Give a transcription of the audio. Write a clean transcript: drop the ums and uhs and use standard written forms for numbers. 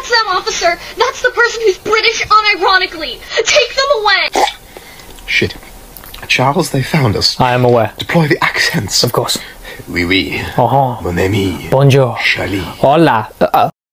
That's them, officer. That's the person who's British unironically. Take them away. Shit. Charles, they found us. I am aware. Deploy the accents. Of course. Oui, oui. Uh-huh. Mon ami. Bonjour. Charlie. Hola.